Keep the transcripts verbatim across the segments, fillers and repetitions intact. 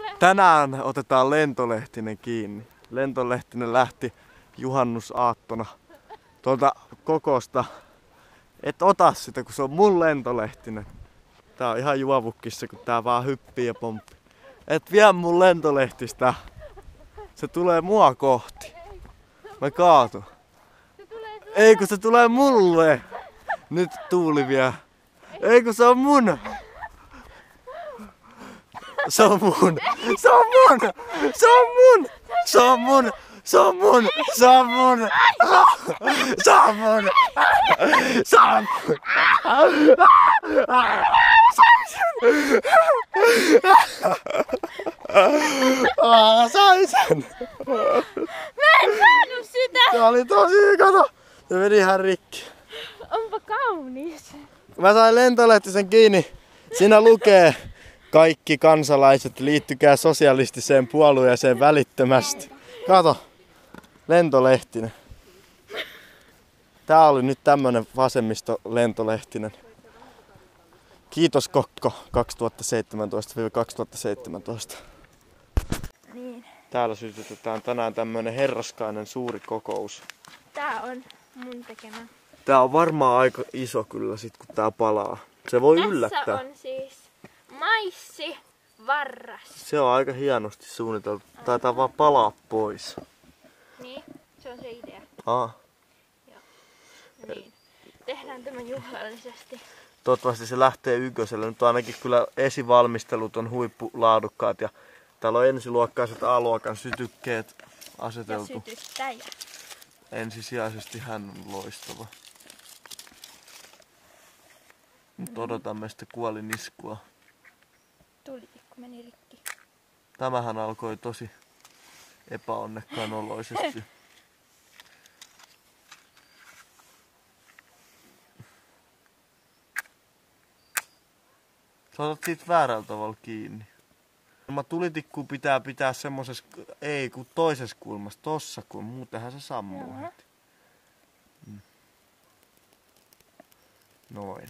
Tänään otetaan Lentolehtinen kiinni. Lentolehtinen lähti juhannusaattona tuolta kokosta. Et ota sitä, kun se on mun Lentolehtinen. Tää on ihan juovukkissa, kun tää vaan hyppii ja pomppii. Et vie mun lentolehtistä. Se tulee mua kohti. Mä kaatun. Ei kun se tulee mulle. Nyt tuuli vie. Ei kun se on mun. Se on mun. Se on mun. Se on mun. Se on mun. Se on mun. Se on mun. Se on mun. Se on mun. Aa, sain sen. Mä en saanut sitä. Se oli tosi, kato. Se meni ihan rikki. Onpa kaunis. Mä sain Lentolehtisen kiinni. Siinä lukee: kaikki kansalaiset, liittykää sosialistiseen puolueeseen välittömästi. Kato, Lentolehtinen. Tää oli nyt tämmönen vasemmisto Lentolehtinen. Kiitos Kokko kaksituhattaseitsemäntoista kaksituhattaseitsemäntoista. Niin. Täällä sytytetään tänään tämmönen herraskainen suuri kokous. Tää on mun tekemä. Tää on varmaan aika iso kyllä sit kun tää palaa. Se voi Tässä yllättää. Tässä on siis maissi varras. Se on aika hienosti suunniteltu. Taitaa vaan palaa pois. Niin, se on se idea. Aa. Joo. Niin. Tehdään tämä juhlallisesti. Toivottavasti se lähtee ykköselle. Nyt ainakin kyllä esivalmistelut on huippulaadukkaat ja täällä on ensiluokkaiset A-luokan sytykkeet aseteltu. Ja sytyttäjä. Ensisijaisesti hän on loistava. Nyt odotamme sitä kuoliniskua. Tulitikku meni rikki. Tämähän alkoi tosi epäonnekkaan oloisesti. Sä otat siitä väärällä tavalla kiinni. Mä tulitikku pitää pitää semmosessa, ei kun toisessa kulmassa, tossa kun, muutenhan se sammuu heti. Mm. Noin.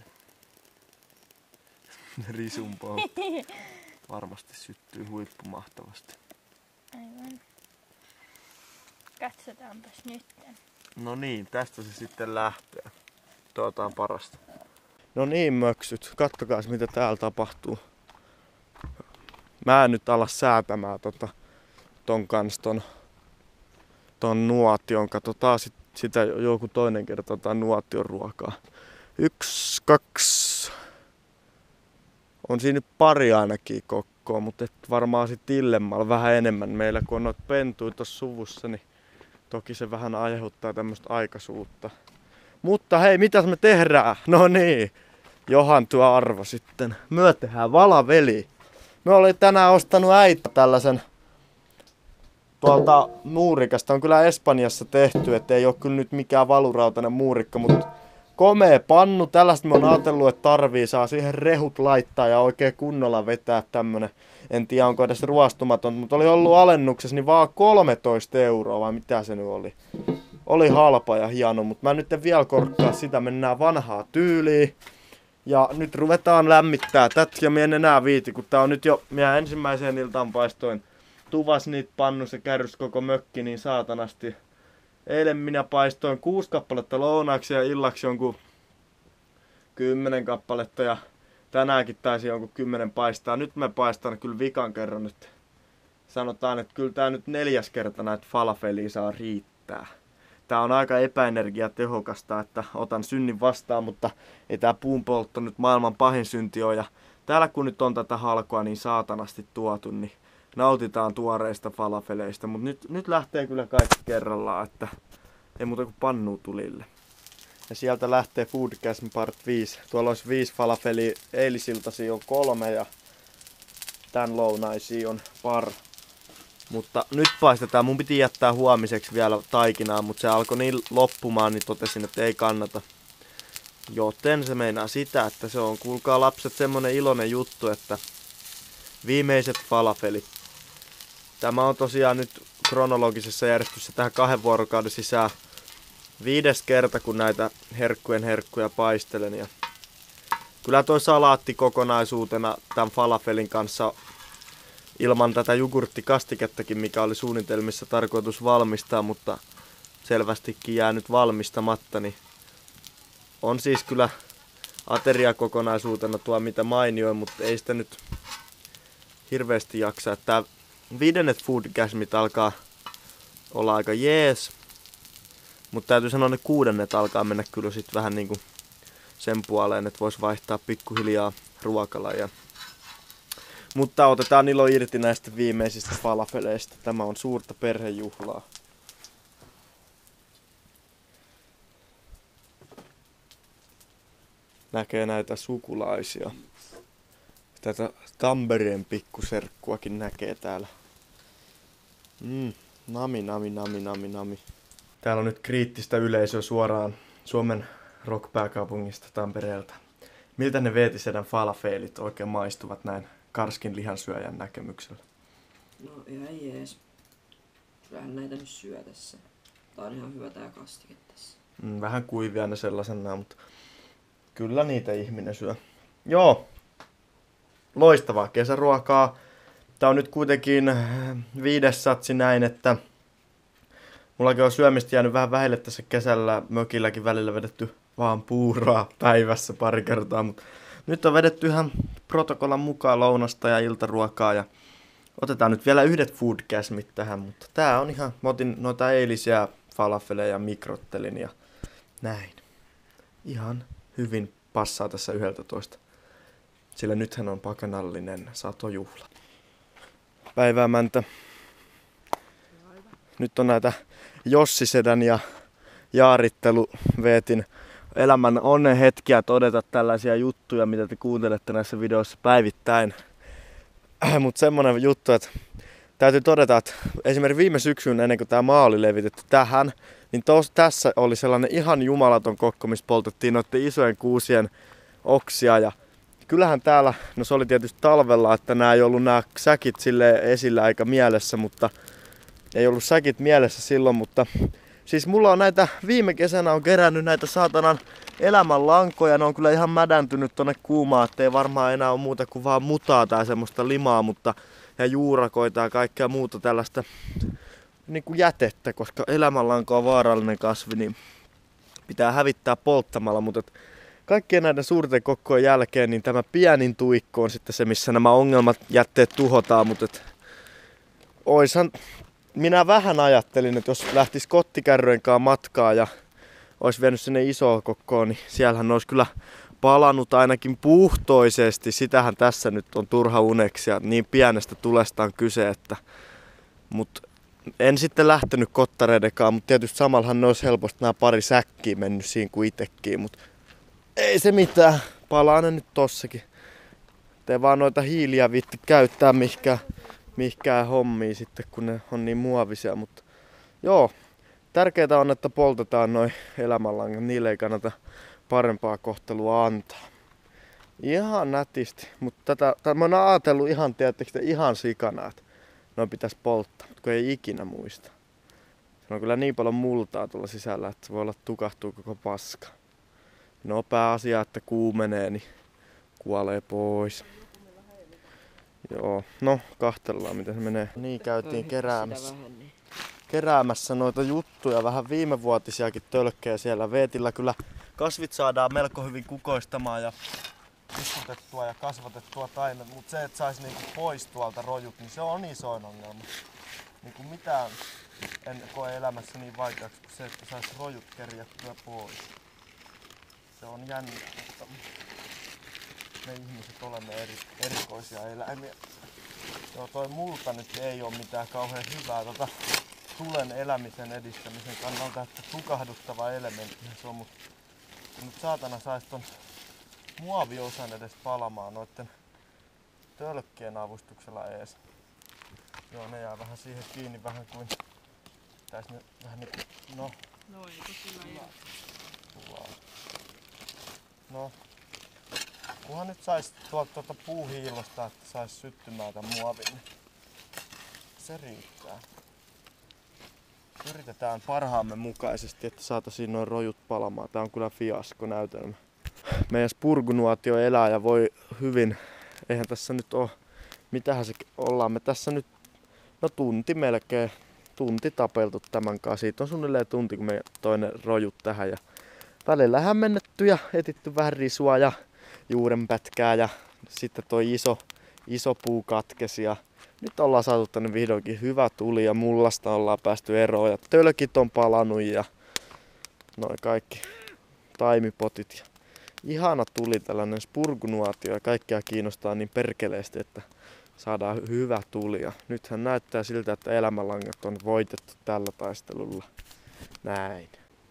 Risun poltto. Varmasti syttyy huippumahtavasti. Aivan. Katsotaanpas nyt. No niin, tästä se sitten lähtee. Tuota on parasta. No niin möksyt, kattokaas mitä täällä tapahtuu. Mä en nyt ala säätämään tota, ton kans ton, ton nuotion. Katsotaan sit, sitä joku toinen kerta otetaan nuotion ruokaa. Yksi, kaksi. On siinä nyt pari ainakin kokkoa, mutta et varmaan sit illemmalla vähän enemmän. Meillä kun on noita pentuja tossa suvussa, niin toki se vähän aiheuttaa tämmöstä aikaisuutta. Mutta hei, mitäs me tehdään? No niin, johan tuo arvo sitten. Me tehdään valaveli. Me olin tänään ostanut äiti tällaisen tuolta muurikasta. On kyllä Espanjassa tehty, ettei ole kyllä nyt mikään valurautainen muurikka, mutta komea pannu. Tällaista me on ajatellut, että tarvii saa siihen rehut laittaa ja oikein kunnolla vetää tämmönen. En tiedä onko edes ruostumaton, mutta oli ollut alennuksessa niin vaan kolmetoista euroa vai mitä se nyt oli. Oli halpa ja hieno, mutta mä nyt en vielä korkkaa sitä, mennään vanhaa tyyliin. Ja nyt ruvetaan lämmittää tätä ja mä en enää viiti, kun tää on nyt jo meidän ensimmäiseen iltaan paistoin tuvas niitä pannus ja kärrys koko mökki niin saatanasti. Eilen minä paistoin kuusi kappaletta lounaaksi ja illaksi jonkun kymmenen kappaletta ja tänäänkin taisi jonkun kymmenen paistaa. Nyt mä paistan kyllä vikan kerran nyt. Sanotaan, että kyllä tää nyt neljäs kerta näitä falafelia saa riittää. Tää on aika epäenergiatehokasta, että otan synnin vastaan, mutta ei tää puunpoltto nyt maailman pahin synti ole. Ja täällä kun nyt on tätä halkoa niin saatanasti tuotu, niin nautitaan tuoreista falafeleista. Mutta nyt, nyt lähtee kyllä kaikki kerrallaan, että ei muuta kuin pannuu tulille. Ja sieltä lähtee Foodcast Part viisi. Tuolla olisi viisi falafelia, eilisiltaisia on kolme ja tän lounaisia on par. Mutta nyt paistetaan. Mun piti jättää huomiseksi vielä taikinaa, mutta se alkoi niin loppumaan, niin totesin, että ei kannata. Joten se meinaa sitä, että se on, kuulkaa lapset, semmonen iloinen juttu, että viimeiset falafelit. Tämä on tosiaan nyt kronologisessa järjestyksessä tähän kahden vuorokauden sisään viides kerta, kun näitä herkkujen herkkuja paistelen. Ja kyllä toi salaatti kokonaisuutena tämän falafelin kanssa ilman tätä jogurttikastikettakin, mikä oli suunnitelmissa tarkoitus valmistaa, mutta selvästikin jäänyt valmistamatta, niin on siis kyllä ateriakokonaisuutena tuo mitä mainioin, mutta ei sitä nyt hirveästi jaksaa. Tää viidennet foodgasmit alkaa olla aika jees, mutta täytyy sanoa, ne kuudennet alkaa mennä kyllä sit vähän niinku sen puoleen, että vois vaihtaa pikkuhiljaa ruokalajia. Mutta otetaan ilo irti näistä viimeisistä falafeleista. Tämä on suurta perhejuhlaa. Näkee näitä sukulaisia. Tätä Tampereen pikkuserkkuakin näkee täällä. Mm, nami, nami, nami, nami, nami. Täällä on nyt kriittistä yleisöä suoraan Suomen rock-pääkaupungista Tampereelta. Miltä ne Veetisedän falafelit oikein maistuvat näin karskin lihansyöjän näkemyksellä? No ihan jees. Kyllähän näitä nyt syö tässä. Tää on ihan hyvä tää kastike tässä. Mm, vähän kuivia ne sellaisena, mutta kyllä niitä ihminen syö. Joo, loistavaa kesäruokaa. Tää on nyt kuitenkin viides satsi näin, että mullakin on syömistä jäänyt vähän vähille tässä kesällä. Mökilläkin välillä vedetty vaan puuroa päivässä pari kertaa, mutta nyt on vedetty ihan protokollan mukaan lounasta ja iltaruokaa ja otetaan nyt vielä yhdet foodgasmit tähän, mutta tää on ihan, mä otin noita eilisiä falafeleja mikrottelin ja näin. Ihan hyvin passaa tässä yhdeltätoista, sillä nythän on pakanallinen satojuhla. Päiväämäntä. Nyt on näitä Jossisedän ja Jaarittelu Veetin elämän onnen hetkiä todeta tällaisia juttuja, mitä te kuuntelette näissä videoissa päivittäin. Mutta semmonen juttu, että täytyy todeta, että esimerkiksi viime syksyn ennen kuin tämä maa oli levitetty tähän, niin tos, tässä oli sellainen ihan jumalaton kokko, missä poltettiin noiden isojen kuusien oksia. Ja kyllähän täällä, no se oli tietysti talvella, että nämä ei ollut nämä säkit sille esillä eikä mielessä, mutta ei ollut säkit mielessä silloin, mutta siis mulla on näitä, viime kesänä on kerännyt näitä saatanan elämänlankoja, ne on kyllä ihan mädäntynyt tonne kuumaan, ettei varmaan enää ole muuta kuin vaan mutaa tai semmoista limaa, mutta ja juurakoita ja kaikkea muuta tällaista niin kuin jätettä, koska elämänlanko on vaarallinen kasvi, niin pitää hävittää polttamalla, mutta et kaikkien näiden suurten kokkojen jälkeen, niin tämä pienin tuikko on sitten se, missä nämä ongelmat jätteet tuhotaan, mutta et oishan, minä vähän ajattelin, että jos lähtisi kottikärryen kanssa matkaa ja olisi vienyt sinne isoon kokkoon, niin siellähän olisi kyllä palannut ainakin puhtoisesti. Sitähän tässä nyt on turha uneksia, niin pienestä tulesta on kyse, että mut en sitten lähtenyt kottareidenkaan, mutta tietysti samallahan ne olisi helposti nämä pari säkkiä mennyt siinä kuin itekin, mutta ei se mitään, palaa ne nyt tossakin. Te vaan noita hiiliä viitti käyttää mihinkään, mihinkään hommiin sitten, kun ne on niin muovisia, mutta joo, tärkeää on, että poltetaan noi elämänlangat, niille ei kannata parempaa kohtelua antaa. Ihan nätisti, mutta tätä, tätä mä oon ajatellut ihan, tiedättekö, ihan sikana, että noin pitäisi polttaa, mutta kun ei ikinä muista. Se on kyllä niin paljon multaa tuolla sisällä, että se voi olla tukahtuu koko paska. Nopea asia, että kuumenee, niin kuolee pois. Joo, no kahtellaan miten se menee. Niin käytiin keräämässä, keräämässä noita juttuja, vähän viimevuotisiakin tölkkejä siellä. Veetillä kyllä kasvit saadaan melko hyvin kukoistamaan ja istutettua ja kasvatettua taimet, mutta se, että saisi niinku pois tuolta rojut, niin se on isoin ongelma. Niinku mitään en koe elämässä niin vaikeaksi kuin se, että saisi rojut kerjättyä pois. Se on jännä, mutta me ihmiset olemme eri, erikoisia eläimiä. Joo, toi multa nyt ei ole mitään kauhean hyvää tota tulen elämisen edistämisen kannalta, että tukahduttava elementti se on, mutta nyt saatana sais ton muoviosan edes palamaan noitten tölkkien avustuksella ees. Joo, ne jää vähän siihen kiinni, vähän kuin pitäis ne vähän niinku, no. No eikö kyllä ei. No. Kunhan nyt sais tuolta tuota puuhiilosta, että sais syttymään tämän muovin, niin se riittää. Yritetään parhaamme mukaisesti, että saataisiin noin rojut palamaan. Tää on kyllä fiaskonäytelmä. Meidän spurgunuotio elää ja voi hyvin. Eihän tässä nyt ole mitähän se ollaan me tässä nyt, no tunti melkein, tunti tapeltu tämän kanssa. Siitä on suunnilleen tunti, kun me toinen rojut tähän ja välillä hämmennetty ja etitty vähän risua ja juurenpätkää ja sitten toi iso, iso puu katkesi ja nyt ollaan saatu tänne vihdoinkin hyvä tuli ja mullasta ollaan päästy eroon ja tölkit on palannut ja noin kaikki taimipotit. Ja ihana tuli tällainen spurgunuotio ja kaikkia kiinnostaa niin perkeleesti, että saadaan hyvä tuli. Ja nythän näyttää siltä, että elämänlangat on voitettu tällä taistelulla. Näin.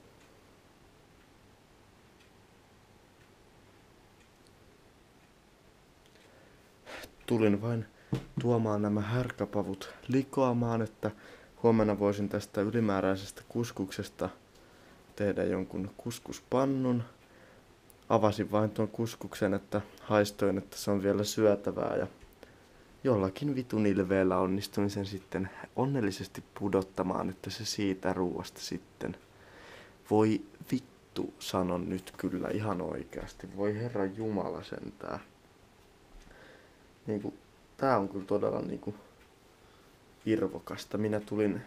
Tulin vain tuomaan nämä härkäpavut likoamaan, että huomenna voisin tästä ylimääräisestä kuskuksesta tehdä jonkun kuskuspannun. Avasin vain tuon kuskuksen, että haistoin, että se on vielä syötävää ja jollakin vitun ilveellä onnistuin sen sitten onnellisesti pudottamaan, että se siitä ruuasta sitten. Voi vittu, sanon nyt kyllä ihan oikeasti. Voi herra jumala sentää. Niinku, tää on kyllä todella niinku irvokasta. Minä tulin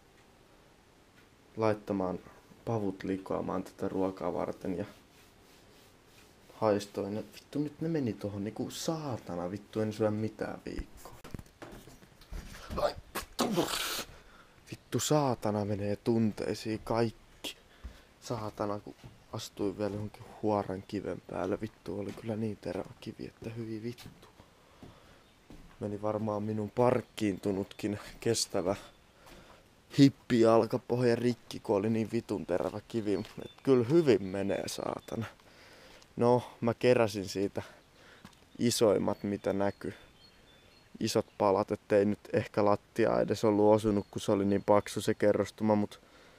laittamaan pavut likoamaan tätä ruokaa varten ja haistoin. Ja vittu nyt ne meni tohon niinku saatana. Vittu en syö mitään viikkoa. Ai, vittu. Vittu saatana menee tunteisiin kaikki. Saatana kun astuin vielä johonkin huoran kiven päälle. Vittu oli kyllä niin terävä kivi, että hyvin vittu. Meni varmaan minun parkkiintunutkin kestävä hippijalkapohja rikki, kun oli niin vitun terävä kivi. Et kyllä hyvin menee saatana. No, mä keräsin siitä isoimmat mitä näkyy. Isot palat, ettei nyt ehkä lattia edes ollut osunut, kun se oli niin paksu se kerrostuma, mut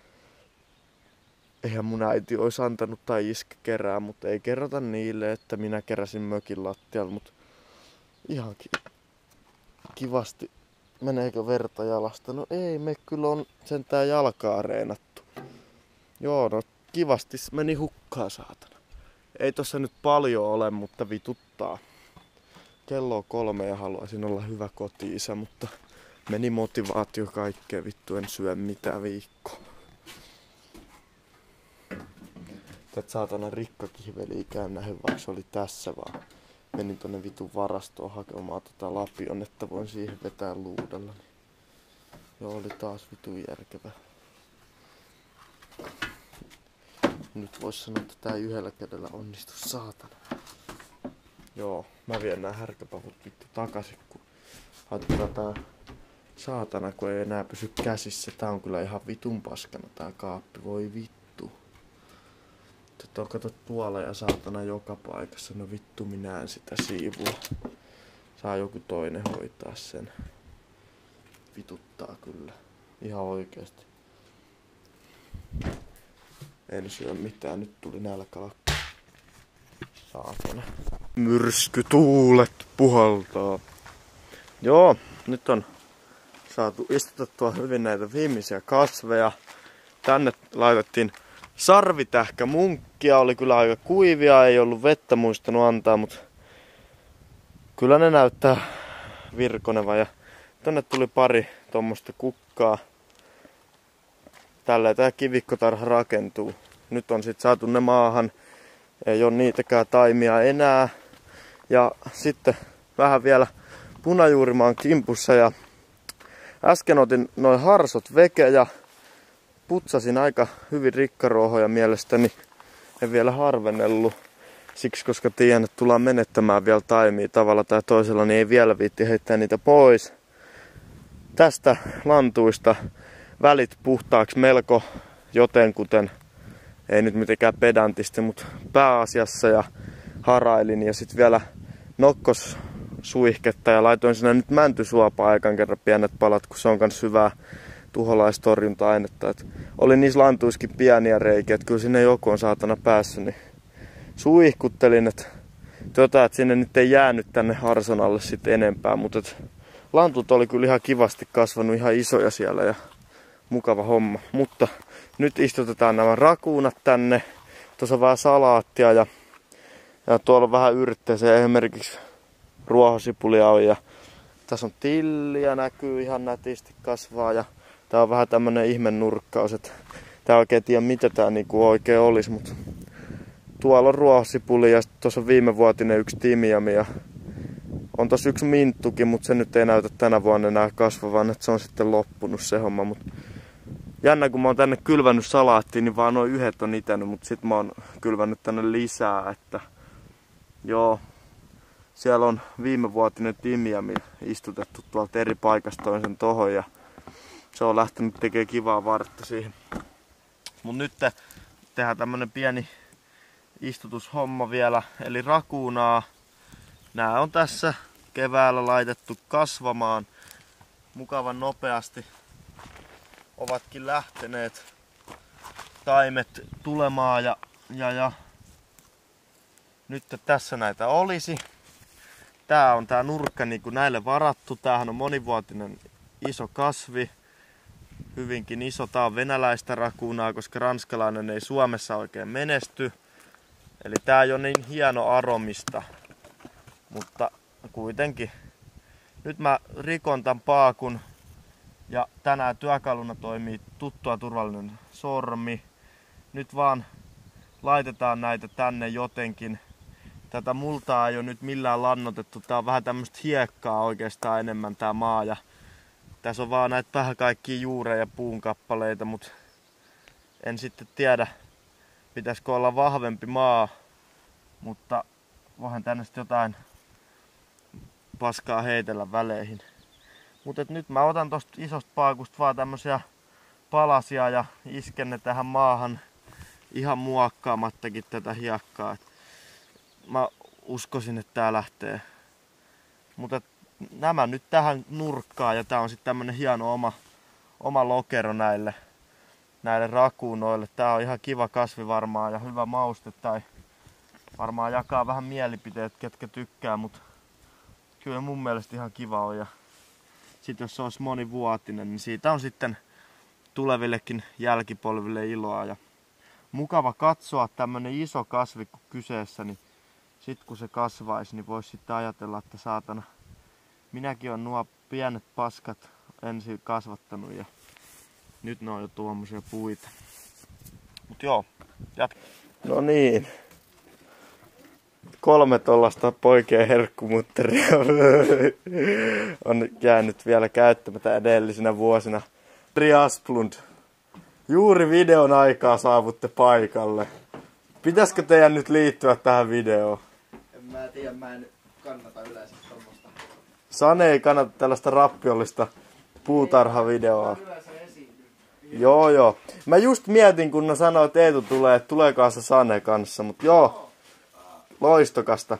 eihän mun äiti olisi antanut tai iskä kerää, mutta ei kerrota niille, että minä keräsin mökin lattialla, mut ihan kivasti. Meneekö verta jalasta? No ei, me kyllä on sentään jalkaa reenattu. Joo, no kivasti meni hukkaan saatana. Ei tossa nyt paljon ole, mutta vituttaa. Kello on kolme ja haluaisin olla hyvä koti-isä, mutta meni motivaatio kaikkeen. Vittu en syö mitään viikkoa. Tätä saatana rikkakihveliä käy nähden, vaikka se oli tässä vaan. Menin tonne vitun varastoon hakemaan tota lapion, että voin siihen vetää luudalla. Joo, oli taas vitun järkevä. Nyt vois sanoa, että tää ei yhdellä kädellä onnistu, saatana. Joo, mä vien nää härkäpavut vittu takasin, kun haittaa tää saatana, kun ei enää pysy käsissä. Tää on kyllä ihan vitun paskana tää kaappi, voi vittu. Nyt on kato tuolla ja saatana joka paikassa, no vittu minä en sitä siivua. Saa joku toinen hoitaa sen. Vituttaa kyllä, ihan oikeesti. En syö mitään, nyt tuli nälkälakka. Saatana. Myrskytuulet puhaltaa. Joo, nyt on saatu istutettua hyvin näitä viimeisiä kasveja. Tänne laitettiin sarvitähkä munkkia, oli kyllä aika kuivia, ei ollut vettä muistanut antaa, mutta kyllä ne näyttää virkoneva. Ja tonne tuli pari tuommoista kukkaa. Tällä tää kivikkotarha rakentuu. Nyt on sit saatu ne maahan. Ei ole niitäkään taimia enää. Ja sitten vähän vielä punajuurimaan kimpussa. Ja äsken otin noin harsot veke ja putsasin aika hyvin rikkaruohoja mielestäni. En vielä harvennellut. Siksi koska tiedän, että tullaan menettämään vielä taimia tavalla tai toisella, niin ei vielä viitti heittää niitä pois. Tästä lantuista välit puhtaaksi melko jotenkuten, ei nyt mitenkään pedantisti, mutta pääasiassa ja harailin ja sitten vielä nokkossuihketta ja laitoin sinne nyt mäntysuopaa aikan kerran pienet palat, kun se on kans hyvää tuholaistorjunta-ainetta. Et oli niissä lantuiskin pieniä reikiä, että kyllä sinne joku on saatana päässyt, niin suihkuttelin, että tota, että sinne nyt ei jäänyt tänne harson alle sit enempää, mutta et lantut oli kyllä ihan kivasti kasvanut, ihan isoja siellä ja mukava homma. Mutta nyt istutetaan nämä rakuunat tänne. Tuossa on vähän salaattia ja, ja tuolla on vähän yrttejä. Esimerkiksi ruohosipulia on ja Tässä on tilliä, näkyy ihan nätisti kasvaa ja tää on vähän tämmönen ihmenurkkaus, että tää oikein tiedä mitä tää niinku oikein olisi, mutta tuolla on ruohosipuli ja tuossa on viimevuotinen yksi timiami ja on tossa yksi minttukin, mutta se nyt ei näytä tänä vuonna enää kasvavan, että se on sitten loppunut se homma. Mut jännä, kun mä oon tänne kylvännyt salaattiin, niin vaan noin yhdet on itänyt, mutta sit mä oon kylvännyt tänne lisää, että joo. Siellä on viimevuotinen timiami istutettu tuolta eri paikasta toisen tohon ja se on lähtenyt tekemään kivaa vartta siihen. Mut nyt tehdään tämmönen pieni istutushomma vielä, eli rakuunaa. Nää on tässä keväällä laitettu kasvamaan mukavan nopeasti. Ovatkin lähteneet taimet tulemaan ja, ja, ja nyt tässä näitä olisi. Tää on tää nurkka niin kuin näille varattu. Tämähän on monivuotinen iso kasvi. Hyvinkin iso. Tää on venäläistä rakuunaa, koska ranskalainen ei Suomessa oikein menesty. Eli tää ei ole niin hieno aromista. Mutta kuitenkin. Nyt mä rikon tän paakun. Ja tänään työkaluna toimii tuttua turvallinen sormi. Nyt vaan laitetaan näitä tänne jotenkin. Tätä multaa ei ole nyt millään lannotettu. Tää on vähän tämmöstä hiekkaa oikeastaan enemmän tää maa. Ja tässä on vaan näitä vähän kaikkia juureja ja puunkappaleita, mutta en sitten tiedä, pitäisikö olla vahvempi maa. Mutta voihan tänne sitten jotain paskaa heitellä väleihin. Mutta nyt mä otan tosta isosta paakusta vaan tämmösiä palasia ja isken ne tähän maahan ihan muokkaamattakin tätä hiekkaa. Mä uskoisin, että tää lähtee. Mutta nämä nyt tähän nurkkaan ja tää on sitten tämmönen hieno oma, oma lokero näille, näille rakuunoille. Tää on ihan kiva kasvi varmaan ja hyvä mauste tai varmaan jakaa vähän mielipiteet ketkä tykkää, mutta kyllä mun mielestä ihan kiva on. Ja sit jos se olisi monivuotinen, niin siitä on sitten tulevillekin jälkipolville iloa. Ja mukava katsoa tämmönen iso kasvi kun kyseessä, niin sit kun se kasvaisi, niin voisi sitten ajatella, että saatana, minäkin on nuo pienet paskat ensin kasvattanut ja nyt ne on jo tuommoisia puita. Mut joo, jatka. No niin. Kolme tollasta poikien herkkumutteria on jäänyt vielä käyttämättä edellisinä vuosina. Asplund. Juuri videon aikaa saavutte paikalle. Pitäisikö teidän nyt liittyä tähän videoon? En mä tiedä, mä en kannata yleensä tommoista. Sane ei kannata tällaista rappiollista puutarhavideoa. Joo joo. Mä just mietin kun ne sanoi, että Eetu tulee, että tuleekaan se Sane kanssa, mutta joo. Loistokasta.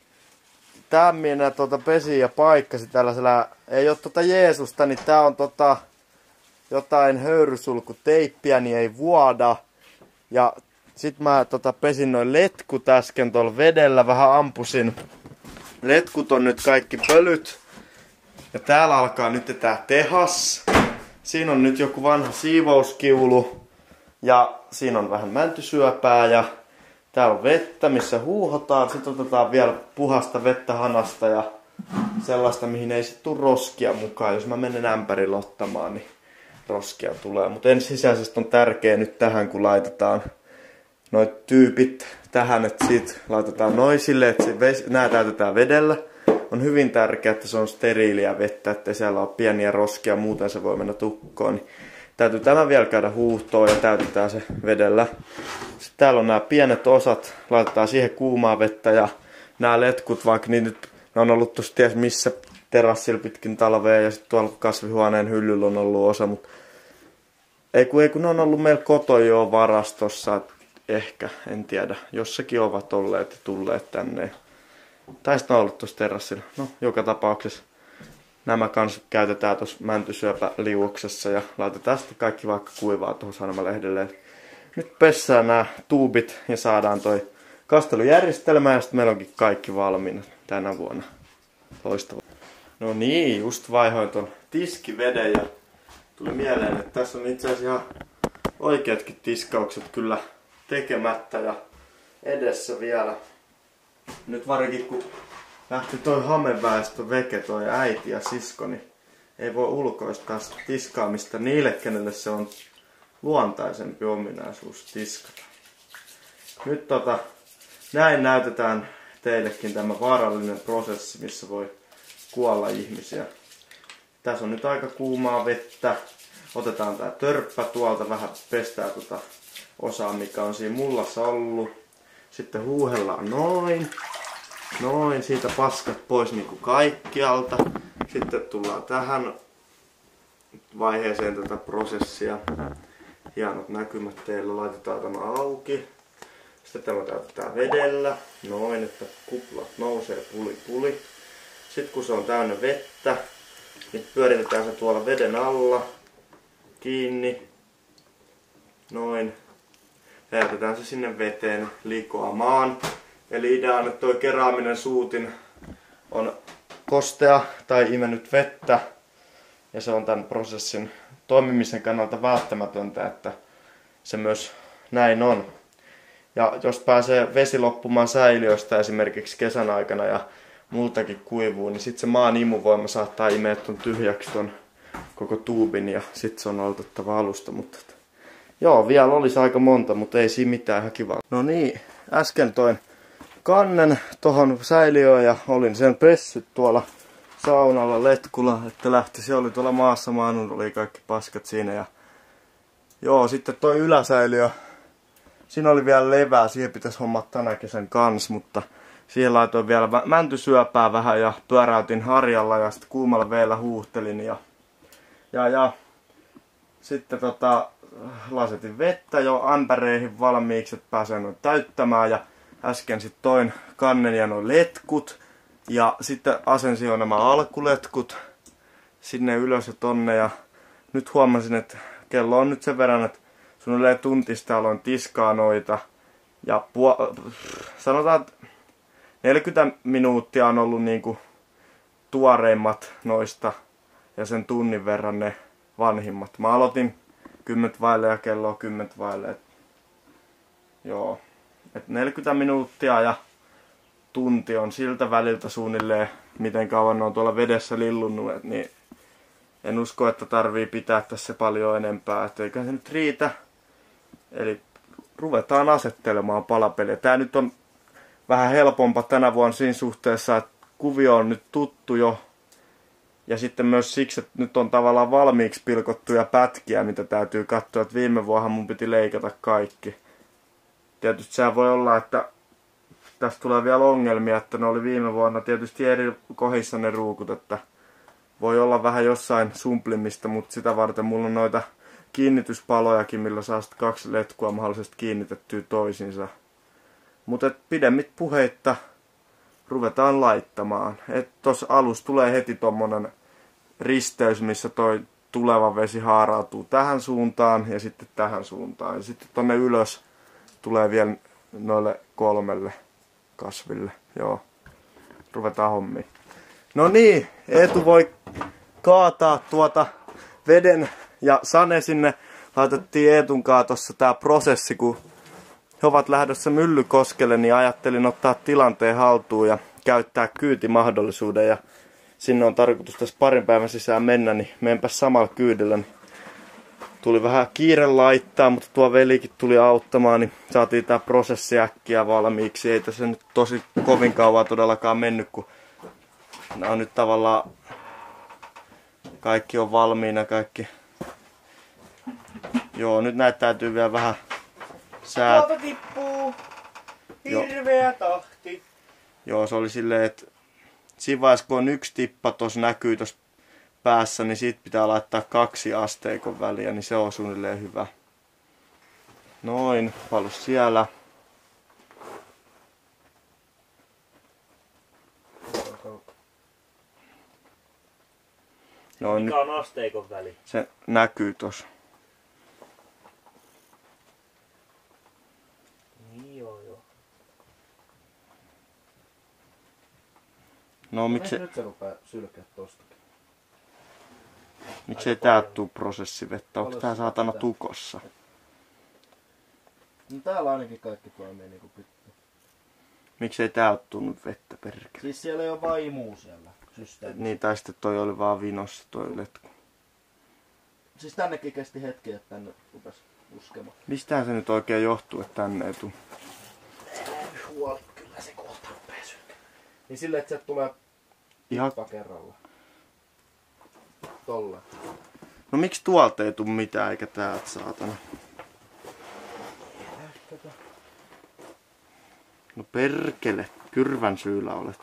Tän minä tuota pesi ja paikkasi tällaisella, ei oo tota Jeesusta, niin tää on tota jotain höyrysulkuteippiä, niin ei vuoda. Ja sit mä tota pesin noin letkut äsken tuolla vedellä, vähän ampusin. Letkut on nyt kaikki pölyt. Ja täällä alkaa nyt tää tehas. Siinä on nyt joku vanha siivouskiulu. Ja siinä on vähän mäntysyöpää ja täällä on vettä, missä huuhotaan. Sitten otetaan vielä puhasta vettä hanasta ja sellaista, mihin ei sit tuu roskia mukaan. Jos mä menen ämpärillä ottamaan, niin roskia tulee. Mutta ensisijaisesti on tärkeää nyt tähän, kun laitetaan noit tyypit tähän, että sit laitetaan noisille, että nää täytetään vedellä. On hyvin tärkeää, että se on steriiliä vettä, ettei siellä ole pieniä roskia, muuten se voi mennä tukkoon. Niin täytyy tämä vielä käydä huuhtoon ja täytetään se vedellä. Sitten täällä on nämä pienet osat, laitetaan siihen kuumaa vettä ja nämä letkut, vaikka niin nyt ne on ollut tuossa ties missä terassilla pitkin talvea ja sitten tuolla kasvihuoneen hyllyllä on ollut osa, mutta ei kun, ei kun ne on ollut meillä koto jo varastossa, ehkä, en tiedä, jossakin ovat olleet ja tulleet tänne. Tai sitten on ollut tuossa terassilla, no joka tapauksessa. Nämä kans käytetään tuossa mäntysyöpäliuoksessa ja laitetaan sitten kaikki vaikka kuivaa tuohon sanomalehdelle. Nyt pessään nämä tuubit ja saadaan toi kastelujärjestelmä ja sitten meillä onkin kaikki valmiina tänä vuonna. Loistavaa. No niin, just vaihoin ton tiskiveden ja tuli mieleen, että tässä on itse asiassa ihan oikeatkin tiskaukset kyllä tekemättä ja edessä vielä. Nyt varsinkin kun lähti toi hameväestö veke, toi äiti ja siskoni. Ei voi ulkoistaa sitä tiskaamista niille, kenelle se on luontaisempi ominaisuus tiskata. Nyt tota, näin näytetään teillekin tämä vaarallinen prosessi, missä voi kuolla ihmisiä. Tässä on nyt aika kuumaa vettä. Otetaan tää törppä tuolta, vähän pestää tota osaa, mikä on siinä mullassa ollut. Sitten huuhellaan noin. Noin, siitä paskat pois niinku kaikkialta. Sitten tullaan tähän vaiheeseen tätä prosessia. Hienot näkymät teillä. Laitetaan tämä auki. Sitten tämä täytetään vedellä. Noin, että kuplat nousee puli puli. Sitten kun se on täynnä vettä, niin pyöritetään se tuolla veden alla. Kiinni. Noin. Ja jätetään se sinne veteen likoamaan. Eli idea on, että tuo keraaminen suutin on kostea tai imennyt vettä. Ja se on tämän prosessin toimimisen kannalta välttämätöntä, että se myös näin on. Ja jos pääsee vesi loppumaan säiliöistä esimerkiksi kesän aikana ja multakin kuivuu, niin sitten se maan imuvoima saattaa imeä ton tyhjäksi ton koko tuubin ja sitten se on aloitettava alusta. Mutta joo, vielä olisi aika monta, mutta ei siinä mitään, ihan kiva. No niin, äsken toin kannen tohon säiliöön ja olin sen pessyt tuolla saunalla letkulla, että lähti. Se oli tuolla maassa maannut, oli kaikki paskat siinä. Ja joo, sitten toi yläsäiliö, siinä oli vielä levää, siihen pitäisi hommata tänä kesän kans, mutta siihen laitoin vielä mäntysyöpää vähän ja pyöräytin harjalla ja sitten kuumalla veellä huuhtelin ja ja, ja sitten tota, lasetin vettä jo ämpäreihin valmiiksi, että pääsee noin täyttämään ja äsken sitten toin kannen ja noin letkut ja sitten asensin jo nämä alkuletkut sinne ylös ja tonne ja nyt huomasin, että kello on nyt sen verran, että suunnilleen tuntista aloin tiskaa noita ja puo- sanotaan, että neljäkymmentä minuuttia on ollut niinku tuoreimmat noista ja sen tunnin verran ne vanhimmat. Mä aloitin kymmentä vaille ja kello on kymmentä vaille. Et, joo. Et neljäkymmentä minuuttia ja tunti on siltä väliltä suunnilleen, miten kauan ne on tuolla vedessä lillunnut. Et niin en usko, että tarvii pitää tässä paljon enempää. Et eikä se nyt riitä. Eli ruvetaan asettelemaan palapeliä. Tää nyt on vähän helpompaa tänä vuonna siinä suhteessa, että kuvio on nyt tuttu jo. Ja sitten myös siksi, että nyt on tavallaan valmiiksi pilkottuja pätkiä, mitä täytyy katsoa, että viime vuonna mun piti leikata kaikki. Tietysti sehän voi olla, että tästä tulee vielä ongelmia, että ne oli viime vuonna tietysti eri kohdissa ne ruukut, että voi olla vähän jossain sumplimista, mutta sitä varten mulla on noita kiinnityspalojakin, millä saa sitten kaksi letkua mahdollisesti kiinnitettyä toisiinsa. Mutta pidemmit puheitta ruvetaan laittamaan. Et tossa alussa tulee heti tommonen risteys, missä toi tuleva vesi haarautuu tähän suuntaan ja sitten tähän suuntaan. Ja sitten tonne ylös tulee vielä noille kolmelle kasville. Joo, ruvetaan hommiin. No niin, Eetu voi kaataa tuota veden ja Sane sinne. Laitettiin Eetun kaatossa tää prosessi, kun he ovat lähdössä Myllykoskelle, niin ajattelin ottaa tilanteen haltuun ja käyttää kyytimahdollisuuden. Ja sinne on tarkoitus tässä parin päivän sisään mennä, niin menenpäs samalla kyydillä. Niin tuli vähän kiire laittaa, mutta tuo velikin tuli auttamaan, niin saatiin tää prosessi äkkiä valmiiksi. Ei tässä nyt tosi kovin kauan todellakaan mennyt, kun nämä on nyt tavallaan, kaikki on valmiina, kaikki. Joo, nyt näitä täytyy vielä vähän sää... Tuolta tippuu. Hirveä tahti. Joo, se oli silleen, että siinä vaiheessa kun on yksi tippa tuossa näkyy tuossa päässä, niin siitä pitää laittaa kaksi asteikon väliä, niin se on suunnilleen hyvä. Noin, paljon siellä. Noin, mikä on asteikon väli? Se näkyy tuossa. Niin joo joo. No miksi Nyt se rupee sylkeä tostakin. miksei tää tuu prosessivettä? Onko tää saatana tukossa? No täällä ainakin kaikki toimii niinku pitää. Miksei tää oo tullut vettä perkele? Siis siellä ei oo vaan imuu siellä systeemissä. Niin, tai sitten toi oli vaan vinossa toi letku. Siis tännekin kesti hetki, että tänne rupes puskemaan. Mistähän se nyt oikein johtuu, että tänne ei tuu? Huoli, kyllä se kohta rupee sykkää. Niin silleen, että sieltä tulee Ihan... tippa kerralla. Tolla. No miksi tuolta ei tuu mitään eikä täältä saatana? No perkele, kyrvän syyllä olet.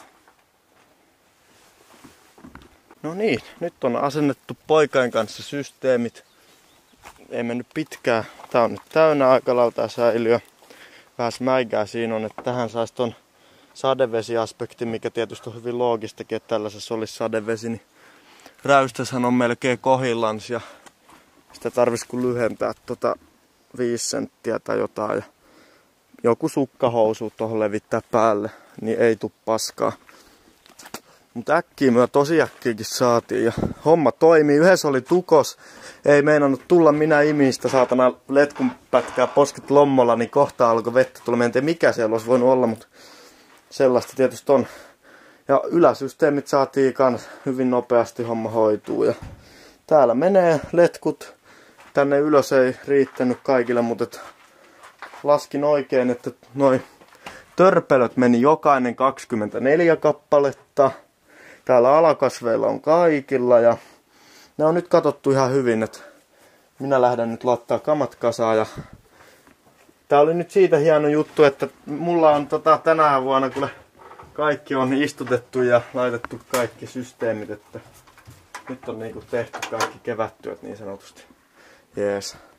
No niin, nyt on asennettu poikain kanssa systeemit. Ei mennyt pitkään. Tää on nyt täynnä aikalautaa säiliö. Vähän mäikää siinä on, että tähän saisi ton sadevesiaspektin, mikä tietysti on hyvin loogistakin, että tällaisessa olisi sadevesi, niin räystäshän on melkein kohillans ja sitä tarvitsisi kun lyhentää tota viisi senttiä tai jotain ja joku sukkahousu tuohon levittää päälle, niin ei tuu paskaa. Mutta äkkiä me tosi äkkiäkin saatiin ja homma toimii. Yhdessä oli tukos, ei meinannut tulla, minä imin sitä saatana letkun pätkää posket lommolla, niin kohta alkoi vettä tulla. Mä en tiedä mikä siellä olisi voinut olla, mutta sellaista tietysti on. Ja yläsysteemit saatiin kans hyvin nopeasti, homma hoituu. Ja täällä menee letkut, tänne ylös ei riittänyt kaikille, mutta laskin oikein, että noin törpelöt meni jokainen kaksikymmentäneljä kappaletta. Täällä alakasveilla on kaikilla ja ne on nyt katsottu ihan hyvin, että minä lähden nyt laittaa kamat kasaan. Ja tää oli nyt siitä hieno juttu, että mulla on tota, tänä vuonna kun kaikki on istutettu ja laitettu kaikki systeemit, että nyt on niinku tehty kaikki kevättyöt niin sanotusti. Jees.